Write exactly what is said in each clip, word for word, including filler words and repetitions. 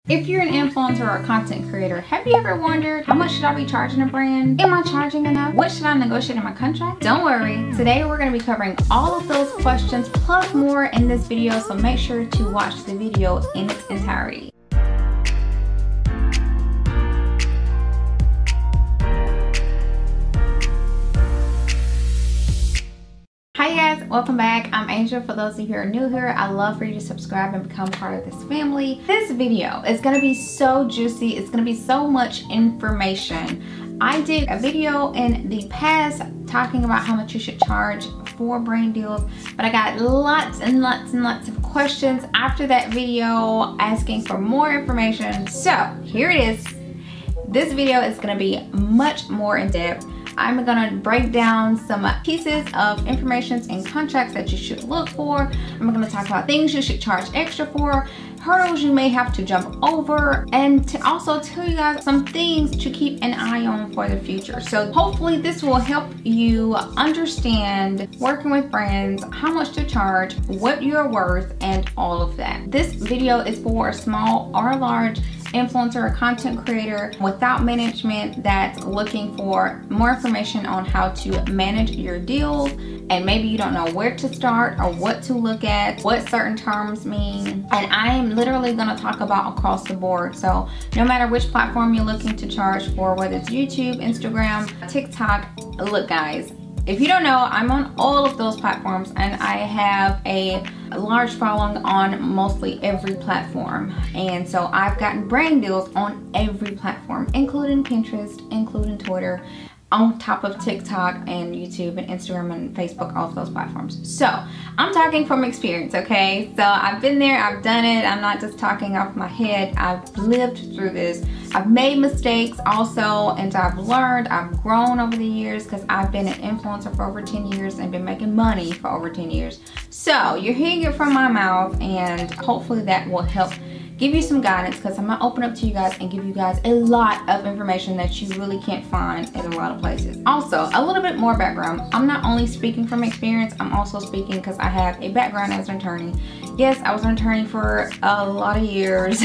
If you're an influencer or a content creator, have you ever wondered, how much should I be charging a brand? Am I charging enough? What should I negotiate in my contract? Don't worry, today we're going to be covering all of those questions plus more in this video, so make sure to watch the video in its entirety. Hi guys, welcome back. I'm Angel. For those of you who are new here, I'd love for you to subscribe and become part of this family. This video is going to be so juicy. It's going to be so much information. I did a video in the past talking about how much you should charge for brand deals, but I got lots and lots and lots of questions after that video asking for more information. So here it is. This video is going to be much more in depth. I'm gonna break down some pieces of information and contracts that you should look for. I'm gonna talk about things you should charge extra for, hurdles you may have to jump over, and to also tell you guys some things to keep an eye on for the future. So hopefully this will help you understand working with brands, how much to charge, what you're worth, and all of that. This video is for a small or large influencer or content creator without management that's looking for more information on how to manage your deals, and maybe you don't know where to start or what to look at, what certain terms mean. And I am literally going to talk about across the board. So no matter which platform you're looking to charge for, whether it's YouTube, Instagram, TikTok, look guys, if you don't know, I'm on all of those platforms and I have a large following on mostly every platform. And so I've gotten brand deals on every platform, including Pinterest, including Twitter, on top of TikTok and YouTube and Instagram and Facebook, all of those platforms. So I'm talking from experience, okay? So I've been there, I've done it. I'm not just talking off my head. I've lived through this. I've made mistakes also, and I've learned, I've grown over the years because I've been an influencer for over ten years and been making money for over ten years. So you're hearing it from my mouth, and hopefully that will help give you some guidance, because I'm gonna open up to you guys and give you guys a lot of information that you really can't find in a lot of places. Also, a little bit more background. I'm not only speaking from experience, I'm also speaking because I have a background as an attorney. Yes, I was an attorney for a lot of years,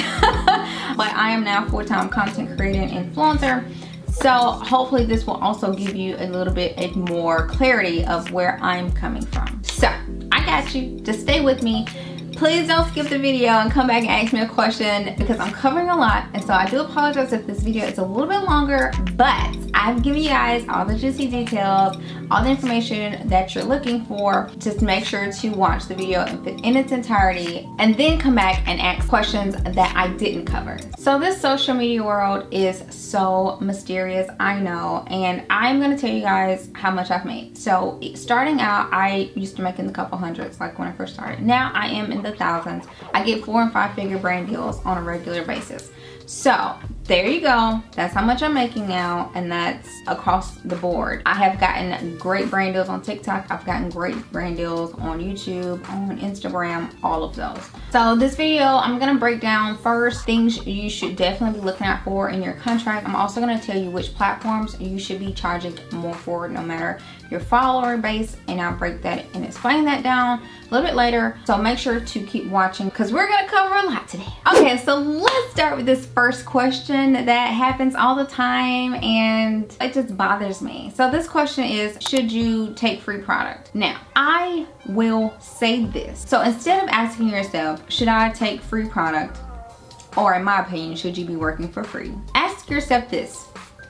but I am now full-time content creator and influencer. So hopefully this will also give you a little bit more clarity of where I'm coming from. So I got you. Just stay with me. Please don't skip the video and come back and ask me a question, because I'm covering a lot, and so I do apologize if this video is a little bit longer, but I've given you guys all the juicy details, all the information that you're looking for. Just make sure to watch the video in its entirety and then come back and ask questions that I didn't cover. So this social media world is so mysterious, I know, and I'm gonna tell you guys how much I've made. So starting out, I used to make in the couple hundreds, like when I first started. Now I am in the thousands. I get four and five figure brand deals on a regular basis. So there you go. That's how much I'm making now, and that's across the board. I have gotten great brand deals on TikTok. I've gotten great brand deals on YouTube, on Instagram, all of those. So this video, I'm gonna break down first things you should definitely be looking out for in your contract. I'm also gonna tell you which platforms you should be charging more for, no matter your follower base, and I'll break that and explain that down a little bit later. So make sure to keep watching, because we're gonna cover a lot today. Okay, so let's start with this first question that happens all the time, and it just bothers me. So this question is, should you take free product? Now, I will say this. So instead of asking yourself, should I take free product? Or in my opinion, should you be working for free? Ask yourself this.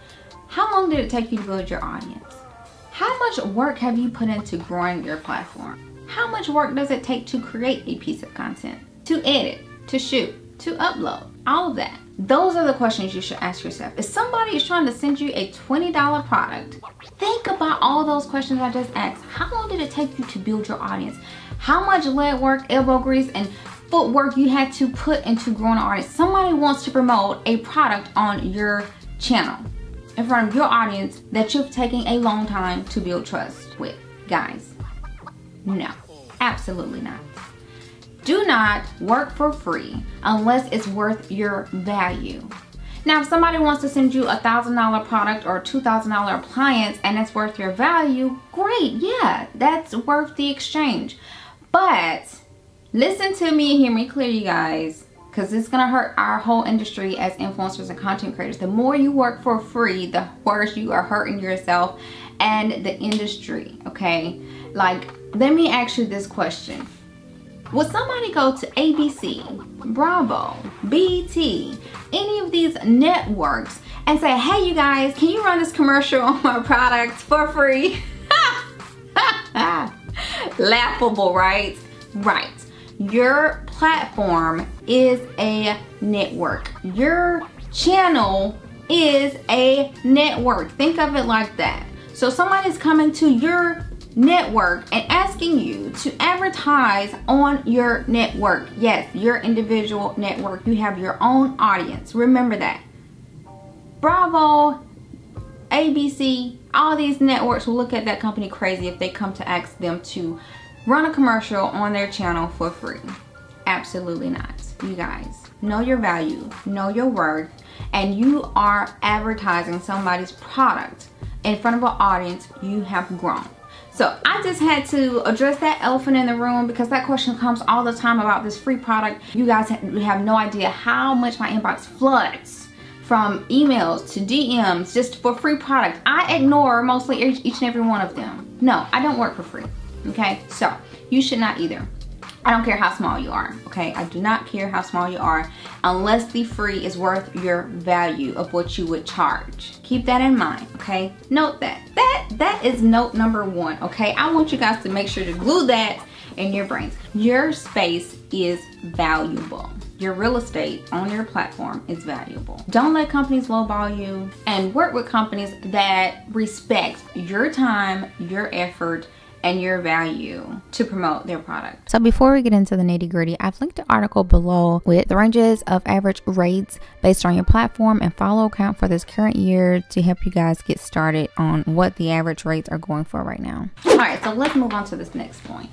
How long did it take you to build your audience? How much work have you put into growing your platform? How much work does it take to create a piece of content? To edit, to shoot, to upload, all of that. Those are the questions you should ask yourself. If somebody is trying to send you a twenty dollar product, think about all those questions I just asked. How long did it take you to build your audience? How much leg work, elbow grease, and footwork you had to put into growing an audience? Somebody wants to promote a product on your channel in front of your audience that you've taken a long time to build trust with. Guys, no, absolutely not. Do not work for free unless it's worth your value. Now, if somebody wants to send you a thousand dollar product or a two thousand dollar appliance and it's worth your value, great, yeah, that's worth the exchange. But listen to me and hear me clear, you guys, because it's gonna hurt our whole industry as influencers and content creators. The more you work for free, the worse you are hurting yourself and the industry, okay? Like, let me ask you this question. Would somebody go to A B C, Bravo, B E T, any of these networks and say, hey you guys, can you run this commercial on my products for free? Laughable, right? Right. Your platform is a network. Your channel is a network. Think of it like that. So somebody's coming to your network and asking you to advertise on your network. Yes, your individual network. You have your own audience. Remember that. Bravo, A B C, all these networks will look at that company crazy if they come to ask them to run a commercial on their channel for free. Absolutely not. You guys, know your value, know your worth, and you are advertising somebody's product in front of an audience you have grown. So I just had to address that elephant in the room because that question comes all the time about this free product. You guys have no idea how much my inbox floods from emails to D Ms just for free product. I ignore mostly each, each and every one of them. No, I don't work for free, okay? So you should not either. I don't care how small you are, okay? I do not care how small you are unless the free is worth your value of what you would charge. Keep that in mind, okay? Note that. That that is note number one, okay? I want you guys to make sure to glue that in your brains. Your space is valuable. Your real estate on your platform is valuable. Don't let companies lowball you, and work with companies that respect your time, your effort, and your value to promote their product. So before we get into the nitty gritty, I've linked an article below with the ranges of average rates based on your platform and follow count for this current year to help you guys get started on what the average rates are going for right now. All right, so let's move on to this next point.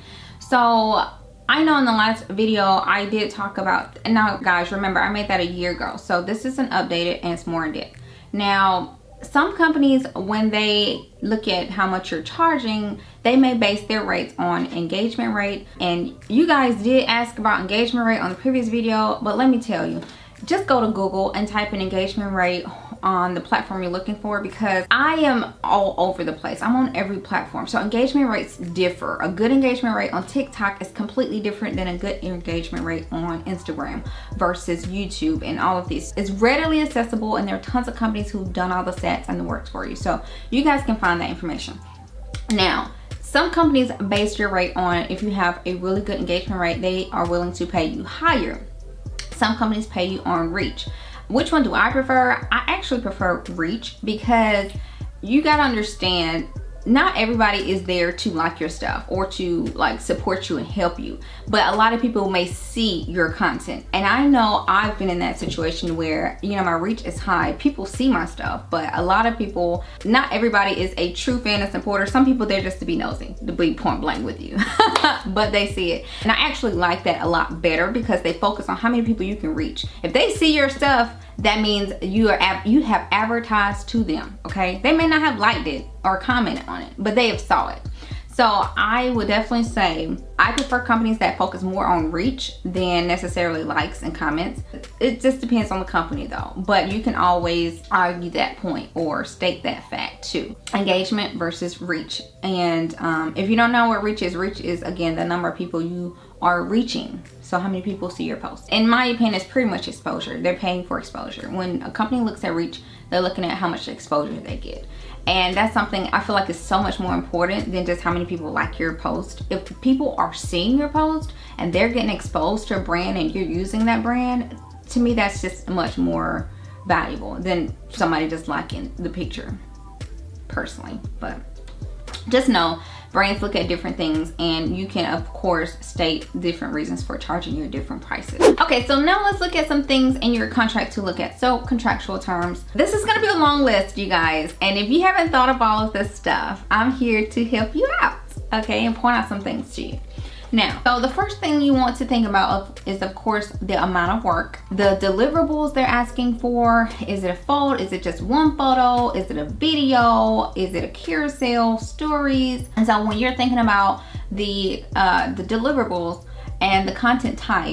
So I know in the last video I did talk about, and now guys, remember I made that a year ago. So this isn't updated and it's more in depth. Now, some companies, when they look at how much you're charging, they may base their rates on engagement rate. And you guys did ask about engagement rate on the previous video, but let me tell you, just go to Google and type in engagement rate on the platform you're looking for, because I am all over the place. I'm on every platform. So engagement rates differ. A good engagement rate on TikTok is completely different than a good engagement rate on Instagram versus YouTube and all of these. It's readily accessible, and there are tons of companies who've done all the stats and the works for you. So you guys can find that information. Now, some companies base your rate on, if you have a really good engagement rate, they are willing to pay you higher. Some companies pay you on reach. Which one do I prefer? I actually prefer reach, because you gotta understand, not everybody is there to like your stuff or to like support you and help you, but a lot of people may see your content. And I know I've been in that situation where, you know, my reach is high, people see my stuff, but a lot of people, not everybody is a true fan and supporter. Some people, they're just to be nosy, to be point blank with you, but they see it. And I actually like that a lot better, because they focus on how many people you can reach. If they see your stuff, that means you are you have advertised to them, okay? They may not have liked it or commented on it, but they have saw it. So I would definitely say I prefer companies that focus more on reach than necessarily likes and comments. It just depends on the company though, but you can always argue that point or state that fact too. Engagement versus reach. And um, if you don't know what reach is, reach is, again, the number of people you are reaching. So how many people see your post? In my opinion, it's pretty much exposure. They're paying for exposure. When a company looks at reach, they're looking at how much exposure they get. And that's something I feel like is so much more important than just how many people like your post. If people are seeing your post and they're getting exposed to a brand and you're using that brand, to me that's just much more valuable than somebody just liking the picture, personally. But just know, brands look at different things, and you can of course state different reasons for charging your different prices. Okay, so now let's look at some things in your contract to look at. So contractual terms. This is gonna be a long list, you guys, and if you haven't thought of all of this stuff, I'm here to help you out, okay, and point out some things to you. Now, so the first thing you want to think about is, of course, the amount of work, the deliverables they're asking for. Is it a fold? Is it just one photo? Is it a video? Is it a carousel, stories? And so when you're thinking about the uh, the deliverables and the content type,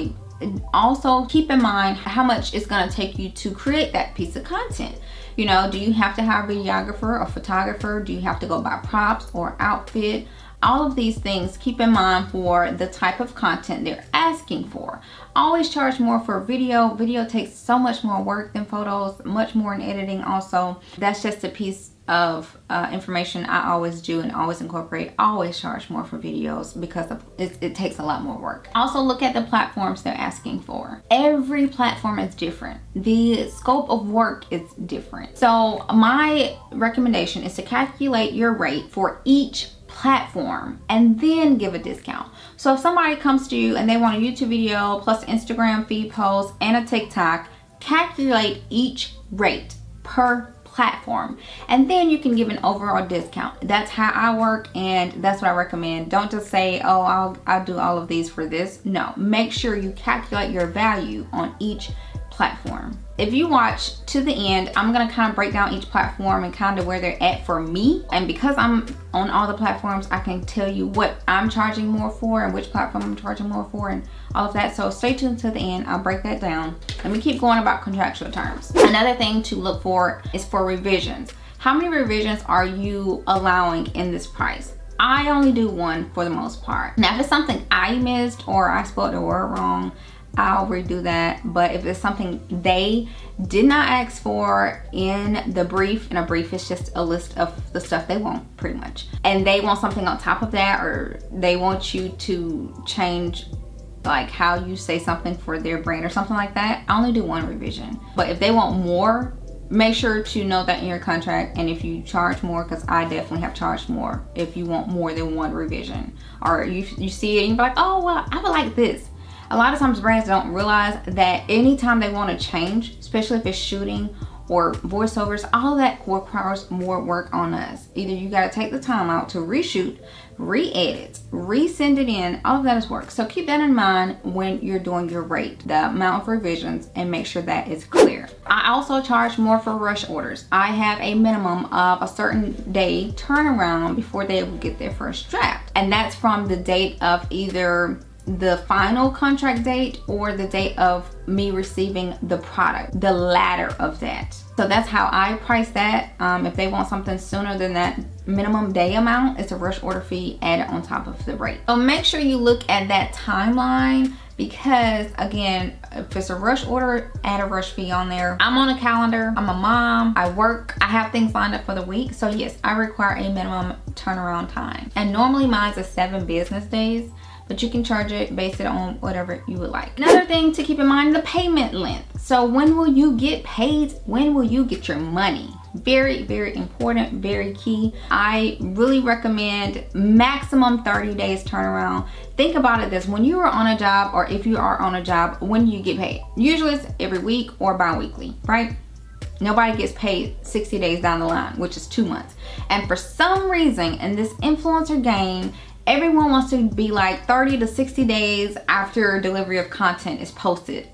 also keep in mind how much it's going to take you to create that piece of content. You know, do you have to have a videographer or photographer? Do you have to go buy props or outfit? All of these things, keep in mind for the type of content they're asking for. Always charge more for video. Video takes so much more work than photos, much more in editing also. That's just a piece of uh, information I always do and always incorporate. Always charge more for videos because of, it, it takes a lot more work. Also look at the platforms they're asking for. Every platform is different. The scope of work is different. So my recommendation is to calculate your rate for each platform and then give a discount. So if somebody comes to you and they want a YouTube video plus Instagram feed post and a TikTok, calculate each rate per platform and then you can give an overall discount. That's how I work and that's what I recommend. Don't just say, oh, I'll, I'll do all of these for this. No, make sure you calculate your value on each platform. If you watch to the end, I'm gonna kind of break down each platform and kind of where they're at for me. And because I'm on all the platforms, I can tell you what I'm charging more for and which platform I'm charging more for and all of that. So stay tuned to the end. I'll break that down. Let me keep going about contractual terms. Another thing to look for is for revisions. How many revisions are you allowing in this price? I only do one for the most part. Now, if it's something I missed or I spelled the word wrong, I'll redo that. But if it's something they did not ask for in the brief, and a brief is just a list of the stuff they want pretty much, and they want something on top of that, or they want you to change like how you say something for their brand or something like that, I only do one revision. But if they want more, make sure to note that in your contract. And if you charge more, because I definitely have charged more if you want more than one revision, or you, you see it and you're like, oh well, I would like this. A lot of times brands don't realize that anytime they want to change, especially if it's shooting or voiceovers, all of that requires more work on us. Either you got to take the time out to reshoot, re-edit, resend it in, all of that is work. So keep that in mind when you're doing your rate, the amount of revisions, and make sure that is clear. I also charge more for rush orders. I have a minimum of a certain day turnaround before they will get their first draft. And that's from the date of either the final contract date or the date of me receiving the product, the latter of that. So that's how I price that. Um, if they want something sooner than that minimum day amount, it's a rush order fee added on top of the rate. So make sure you look at that timeline, because again, if it's a rush order, add a rush fee on there. I'm on a calendar, I'm a mom, I work, I have things lined up for the week. So yes, I require a minimum turnaround time. And normally mine's is seven business days, but you can charge it, base it on whatever you would like. Another thing to keep in mind, the payment length. So when will you get paid? When will you get your money? Very, very important, very key. I really recommend maximum thirty days turnaround. Think about it this, when you are on a job, or if you are on a job, when do you get paid? Usually it's every week or bi-weekly, right? Nobody gets paid sixty days down the line, which is two months. And for some reason in this influencer game, everyone wants to be like thirty to sixty days after delivery of content is posted.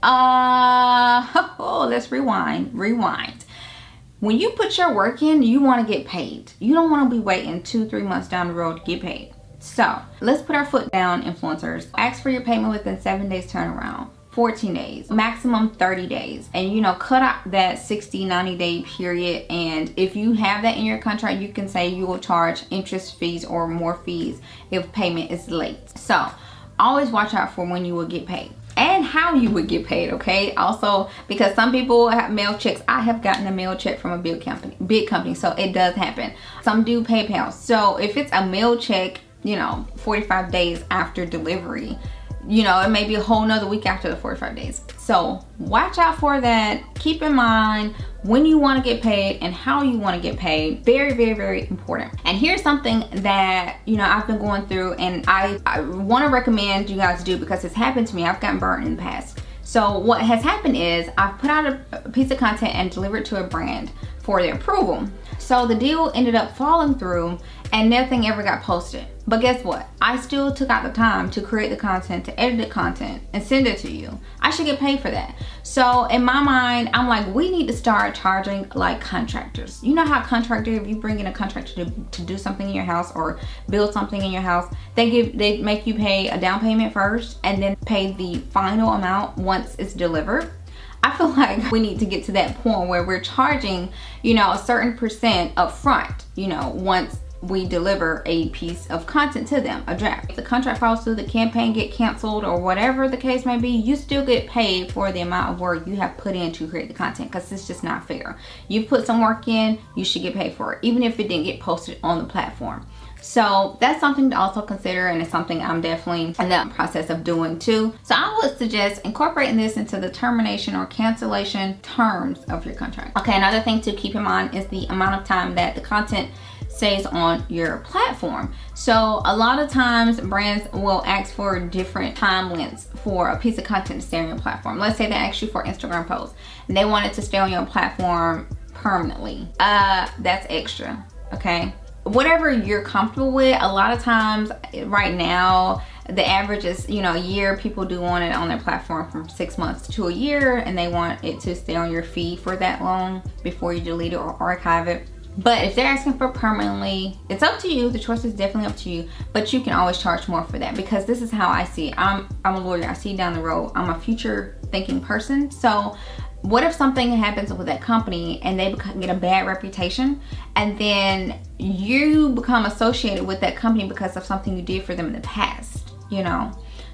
Uh, oh, let's rewind, rewind. When you put your work in, you want to get paid. You don't want to be waiting two, three months down the road to get paid. So let's put our foot down, influencers. Ask for your payment within seven days turnaround. fourteen days, maximum thirty days, and you know, cut out that sixty, ninety day period. And if you have that in your contract, you can say you will charge interest fees or more fees if payment is late. So always watch out for when you will get paid and how you would get paid, okay? Also, because some people have mail checks. I have gotten a mail check from a big company, big company, so it does happen. Some do PayPal. So if it's a mail check, you know, forty-five days after delivery, you know, it may be a whole nother week after the forty-five days. So watch out for that. Keep in mind when you want to get paid and how you want to get paid. Very, very, very important. And here's something that, you know, I've been going through, and I, I want to recommend you guys do because it's happened to me. I've gotten burnt in the past. So what has happened is I've put out a piece of content and delivered to a brand for their approval. So the deal ended up falling through and nothing ever got posted. But guess what? I still took out the time to create the content, to edit the content, and send it to you. I should get paid for that. So in my mind, I'm like, we need to start charging like contractors. You know how contractor, if you bring in a contractor to, to do something in your house or build something in your house, they give they make you pay a down payment first and then pay the final amount once it's delivered. I feel like we need to get to that point where we're charging, you know, a certain percent up front, you know, once we deliver a piece of content to them, a draft. If the contract falls through, the campaign get canceled, or whatever the case may be, you still get paid for the amount of work you have put in to create the content, because it's just not fair. You put some work in, you should get paid for it, even if it didn't get posted on the platform. So that's something to also consider, and it's something I'm definitely in the process of doing too. So I would suggest incorporating this into the termination or cancellation terms of your contract. Okay, another thing to keep in mind is the amount of time that the content stays on your platform. So a lot of times brands will ask for different time lengths for a piece of content to stay on your platform. Let's say they ask you for Instagram posts and they want it to stay on your platform permanently. Uh, that's extra, okay? Whatever you're comfortable with. A lot of times right now, the average is, you know, a year. People do want it on their platform from six months to a year, and they want it to stay on your feed for that long before you delete it or archive it. But if they're asking for permanently, it's up to you. The choice is definitely up to you, but you can always charge more for that, because this is how I see it. I'm, I'm a lawyer. I see down the road. I'm a future thinking person. So what if something happens with that company and they get a bad reputation, and then you become associated with that company because of something you did for them in the past, you know?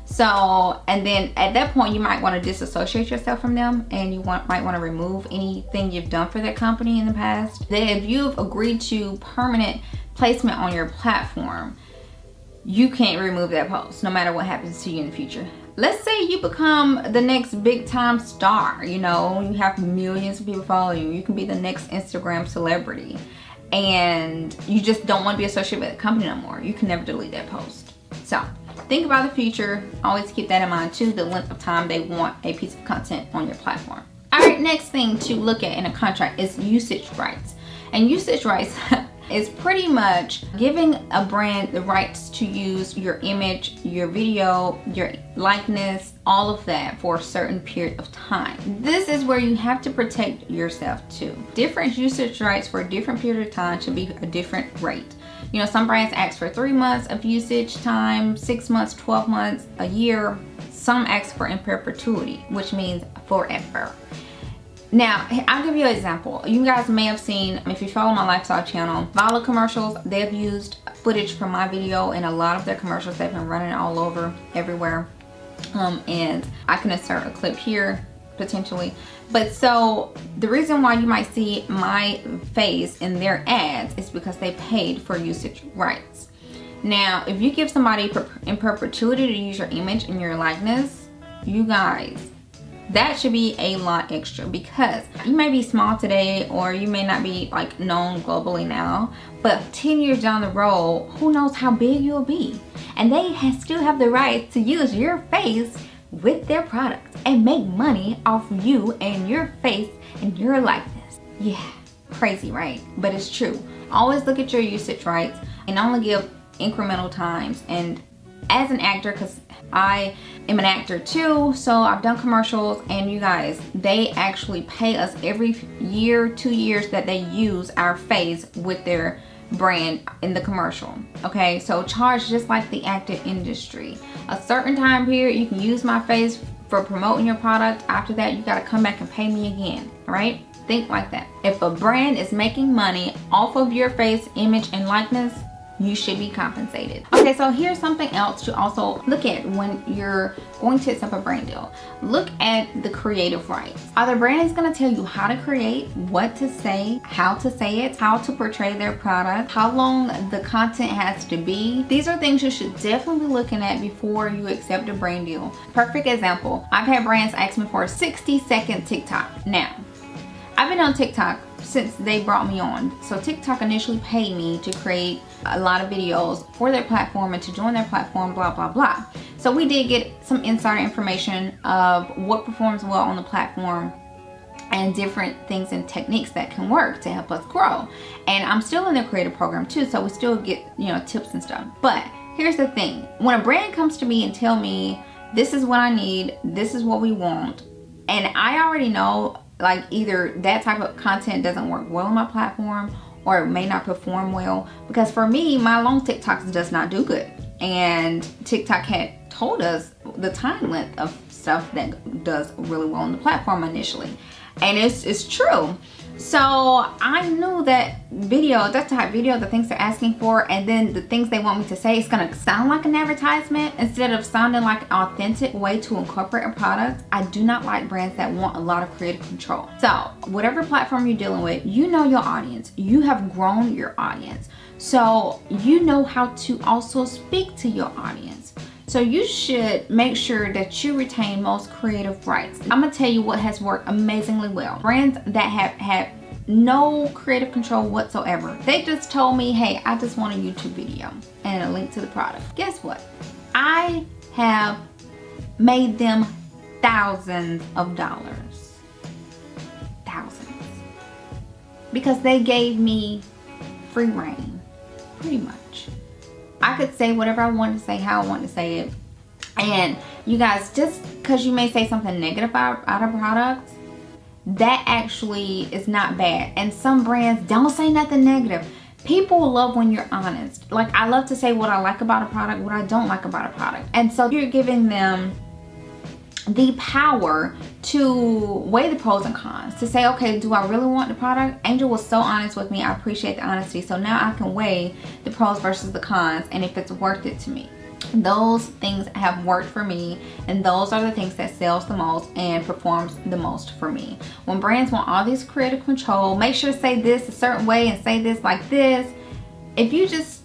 So, and then at that point you might want to disassociate yourself from them, and you want, might want to remove anything you've done for that company in the past. Then if you've agreed to permanent placement on your platform, you can't remove that post no matter what happens to you in the future. Let's say you become the next big time star, you know, you have millions of people following you. You can be the next Instagram celebrity, and you just don't want to be associated with the company no more. You can never delete that post. So think about the future. Always keep that in mind too, the length of time they want a piece of content on your platform. All right, next thing to look at in a contract is usage rights. And usage rights is pretty much giving a brand the rights to use your image, your video, your likeness, all of that for a certain period of time. This is where you have to protect yourself too. Different usage rights for a different period of time should be a different rate. You know, some brands ask for three months of usage time, six months, twelve months, a year. Some ask for in perpetuity, which means forever. Now, I'll give you an example. You guys may have seen, if you follow my lifestyle channel, Vala commercials, they've used footage from my video in a lot of their commercials. They've been running all over, everywhere. Um, and I can insert a clip here, potentially. But so, the reason why you might see my face in their ads is because they paid for usage rights. Now, if you give somebody in perpetuity to use your image and your likeness, you guys, that should be a lot extra, because you may be small today or you may not be like known globally now, but ten years down the road, who knows how big you'll be. And they have, still have the right to use your face with their products and make money off of you and your face and your likeness. Yeah, crazy, right? But it's true. Always look at your usage rights and only give incremental times. And as an actor, because I am an actor too, so I've done commercials, and you guys, they actually pay us every year, two years that they use our face with their brand in the commercial. Okay, so charge just like the acting industry. A certain time period you can use my face for promoting your product. After that, you got to come back and pay me again. All right, think like that. If a brand is making money off of your face, image, and likeness, you should be compensated. Okay, so here's something else to also look at when you're going to set up a brand deal. Look at the creative rights. Are the brands gonna tell you how to create, what to say, how to say it, how to portray their product, how long the content has to be? These are things you should definitely be looking at before you accept a brand deal. Perfect example, I've had brands ask me for a sixty second TikTok. Now, I've been on TikTok since they brought me on. So TikTok initially paid me to create a lot of videos for their platform and to join their platform, blah, blah, blah. So we did get some insider information of what performs well on the platform and different things and techniques that can work to help us grow. And I'm still in the creative program too, so we still get, you know, tips and stuff. But here's the thing, when a brand comes to me and tell me this is what I need, this is what we want, and I already know like either that type of content doesn't work well on my platform or it may not perform well, because for me, my long TikToks does not do good. And TikTok had told us the time length of stuff that does really well on the platform initially. And it's, it's true. So I knew that video, that type of video, the things they're asking for, and then the things they want me to say, it's gonna sound like an advertisement instead of sounding like an authentic way to incorporate a product. I do not like brands that want a lot of creative control. So whatever platform you're dealing with, you know your audience. You have grown your audience. So you know how to also speak to your audience. So you should make sure that you retain most creative rights. I'm gonna tell you what has worked amazingly well. Brands that have had no creative control whatsoever. They just told me, hey, I just want a YouTube video and a link to the product. Guess what? I have made them thousands of dollars. Thousands. Because they gave me free reign, pretty much. I could say whatever I wanted to say, how I wanted to say it. And you guys, just because you may say something negative about, about a product, that actually is not bad. And some brands don't say nothing negative. People love when you're honest. Like, I love to say what I like about a product, what I don't like about a product. And so you're giving them the power to weigh the pros and cons, to say, okay, do I really want the product? Angel was so honest with me. I appreciate the honesty. So now I can weigh the pros versus the cons and if it's worth it to me. Those things have worked for me, and those are the things that sells the most and performs the most for me. When brands want all this creative control, make sure to say this a certain way and say this like this. If you just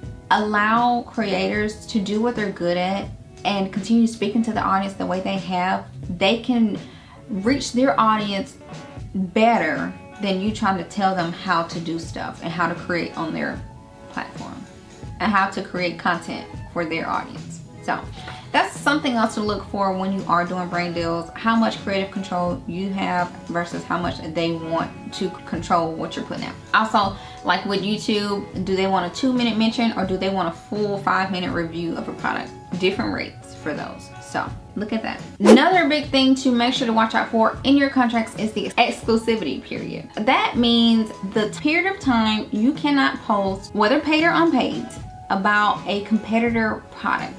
allow creators to do what they're good at and continue speaking to the audience the way they have, they can reach their audience better than you trying to tell them how to do stuff and how to create on their platform and how to create content for their audience. So that's something else to look for when you are doing brand deals, how much creative control you have versus how much they want to control what you're putting out. Also, like with YouTube, do they want a two minute mention or do they want a full five minute review of a product? Different rates for those. So look at that. Another big thing to make sure to watch out for in your contracts is the exclusivity period. That means the period of time you cannot post, whether paid or unpaid, about a competitor product.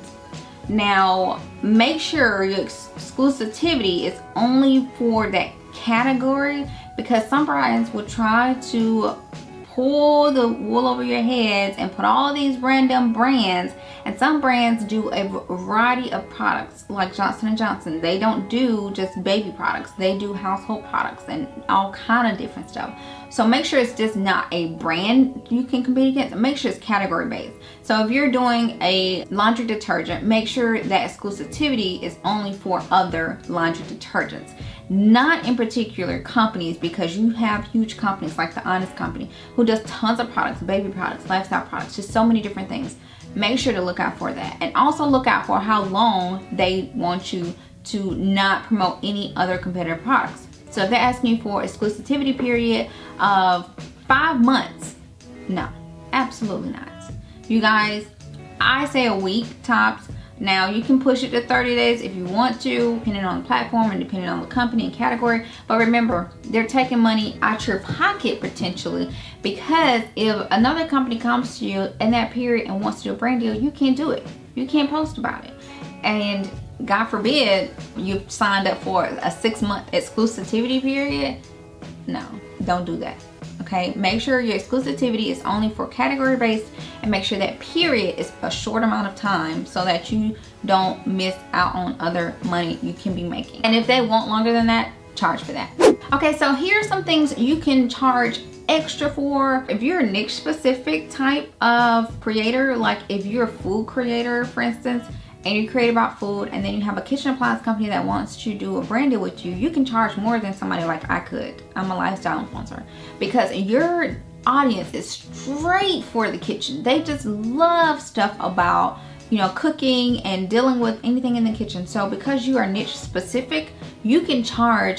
Now, make sure your exclusivity is only for that category, because some brands will try to pull the wool over your heads and put all these random brands. And some brands do a variety of products, like Johnson and Johnson. They don't do just baby products. They do household products and all kind of different stuff. So make sure it's just not a brand you can compete against. Make sure it's category based. So if you're doing a laundry detergent, make sure that exclusivity is only for other laundry detergents. Not in particular companies, because you have huge companies like the Honest Company who does tons of products, baby products, lifestyle products, just so many different things. Make sure to look out for that. And also look out for how long they want you to not promote any other competitor products. So if they're asking you for exclusivity period of five months, no, absolutely not. You guys, I say a week tops. Now you can push it to thirty days if you want to, depending on the platform and depending on the company and category. But remember, they're taking money out your pocket potentially, because if another company comes to you in that period and wants to do a brand deal, you can't do it. You can't post about it. And God forbid you've signed up for a six month exclusivity period. No, don't do that. Okay, make sure your exclusivity is only for category based, and make sure that period is a short amount of time so that you don't miss out on other money you can be making. And if they want longer than that, charge for that. Okay, so here's some things you can charge extra for. If you're a niche specific type of creator, like if you're a food creator, for instance, and you create about food, and then you have a kitchen appliance company that wants to do a brand deal with you, you can charge more than somebody like I could. I'm a lifestyle influencer, because your audience is straight for the kitchen. They just love stuff about, you know, cooking and dealing with anything in the kitchen. So because you are niche specific, you can charge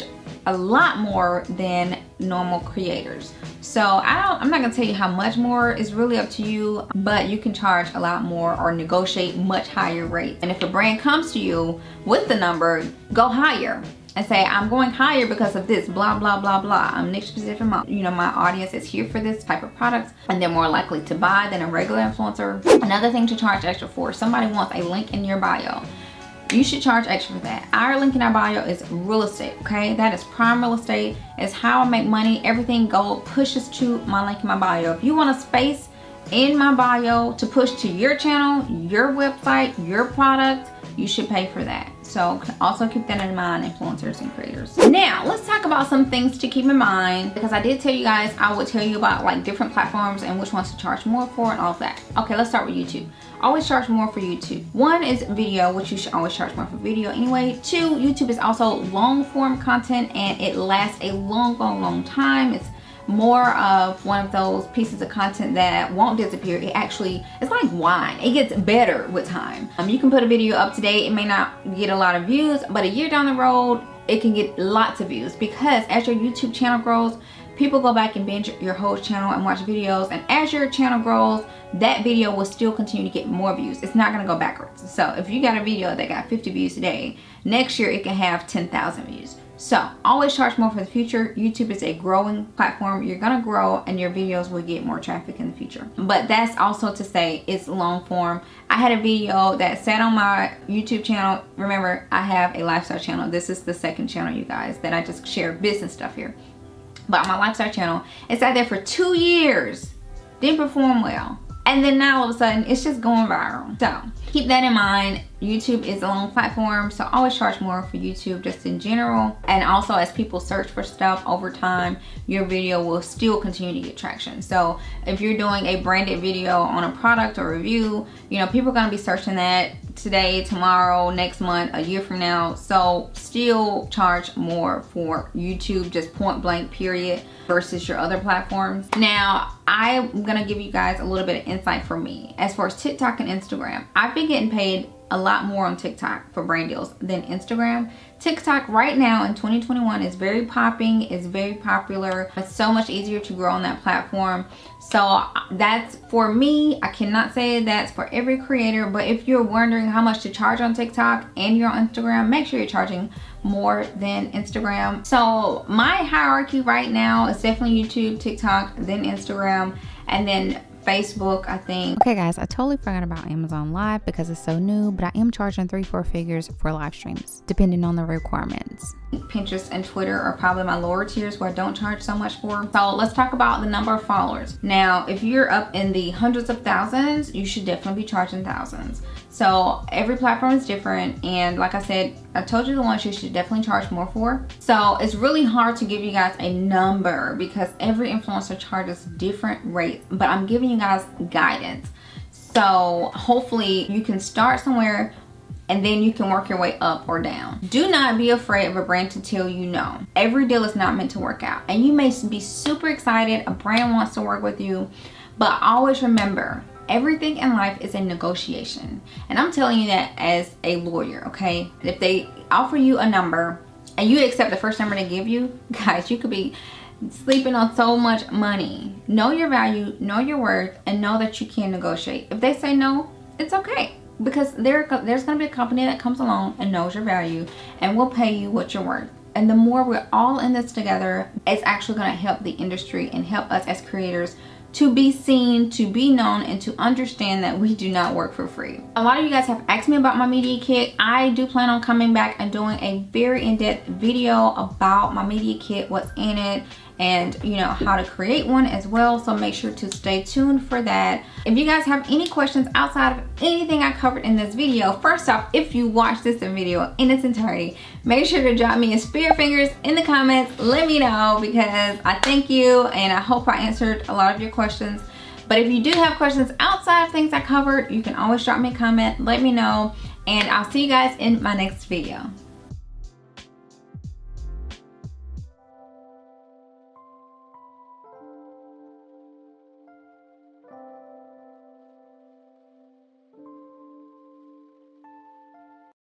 a lot more than normal creators. So I don't, I'm not gonna tell you how much more, it's really up to you, but you can charge a lot more or negotiate much higher rates. And if a brand comes to you with the number, go higher and say, I'm going higher because of this, blah, blah, blah, blah. I'm niche specific, my, you know, my audience is here for this type of products, and they're more likely to buy than a regular influencer. Another thing to charge extra for, somebody wants a link in your bio. You should charge extra for that. Our link in our bio is real estate, okay? That is prime real estate. It's how I make money. Everything go pushes to my link in my bio. If you want a space in my bio to push to your channel, your website, your product, you should pay for that. So also keep that in mind, influencers and creators. Now let's talk about some things to keep in mind, because I did tell you guys I would tell you about like different platforms and which ones to charge more for and all of that. Okay, let's start with YouTube. Always charge more for YouTube. One is video, which you should always charge more for video anyway. Two, YouTube is also long form content and it lasts a long, long, long time. It's more of one of those pieces of content that won't disappear. It actually, it's like wine. It gets better with time. Um, you can put a video up today, it may not get a lot of views, but a year down the road, it can get lots of views, because as your YouTube channel grows, people go back and binge your whole channel and watch videos, and as your channel grows, that video will still continue to get more views. It's not gonna go backwards. So if you got a video that got fifty views today, next year it can have ten thousand views. So always charge more for the future. YouTube is a growing platform. You're gonna grow and your videos will get more traffic in the future. But that's also to say it's long form. I had a video that sat on my YouTube channel. Remember, I have a lifestyle channel. This is the second channel, you guys, that I just share business stuff here. But my lifestyle channel, it sat there for two years, didn't perform well. And then now all of a sudden, it's just going viral. So keep that in mind. YouTube is a long platform, so always charge more for YouTube just in general. And also, as people search for stuff over time, your video will still continue to get traction. So if you're doing a branded video on a product or review, you know, people are gonna be searching that today, tomorrow, next month, a year from now. So still charge more for YouTube, just point blank period, versus your other platforms. Now, I'm gonna give you guys a little bit of insight for me. As far as TikTok and Instagram, I've been getting paid a lot more on TikTok for brand deals than Instagram. TikTok right now in twenty twenty-one is very popping, it's very popular. It's so much easier to grow on that platform. So that's for me. I cannot say that's for every creator, but if you're wondering how much to charge on TikTok and you're on Instagram, make sure you're charging more than Instagram. So my hierarchy right now is definitely YouTube, TikTok, then Instagram, and then Facebook, I think. Okay guys, I totally forgot about Amazon Live because it's so new, but I am charging three, four figures for live streams, depending on the requirements. Pinterest and Twitter are probably my lower tiers where I don't charge so much for. So let's talk about the number of followers. Now, if you're up in the hundreds of thousands, you should definitely be charging thousands. So every platform is different, and like I said, I told you the ones you should definitely charge more for. So it's really hard to give you guys a number because every influencer charges different rates, but I'm giving you guys guidance. So hopefully you can start somewhere and then you can work your way up or down. Do not be afraid of a brand to tell you no. Every deal is not meant to work out, and you may be super excited, a brand wants to work with you, but always remember, everything in life is a negotiation. And I'm telling you that as a lawyer, okay? If they offer you a number and you accept the first number they give you, guys, you could be sleeping on so much money. Know your value, know your worth, and know that you can negotiate. If they say no, it's okay, because there, there's gonna be a company that comes along and knows your value and will pay you what you're worth. And the more we're all in this together, it's actually gonna help the industry and help us as creators to be seen, to be known, and to understand that we do not work for free. A lot of you guys have asked me about my media kit. I do plan on coming back and doing a very in-depth video about my media kit, what's in it, and you know, how to create one as well. So make sure to stay tuned for that. If you guys have any questions outside of anything I covered in this video, first off, if you watch this video in its entirety, make sure to drop me a spirit fingers in the comments. Let me know, because I thank you and I hope I answered a lot of your questions. But if you do have questions outside of things I covered, you can always drop me a comment, let me know, and I'll see you guys in my next video.